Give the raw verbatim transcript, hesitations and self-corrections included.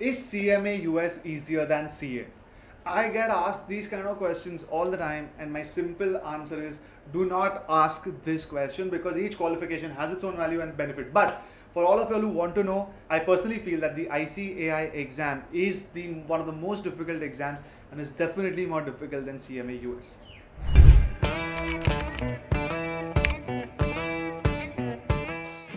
Is C M A U S easier than C A? I get asked these kind of questions all the time, and my simple answer is do not ask this question, because each qualification has its own value and benefit. But for all of you who want to know, I personally feel that the I C A I exam is the one of the most difficult exams and is definitely more difficult than C M A U S.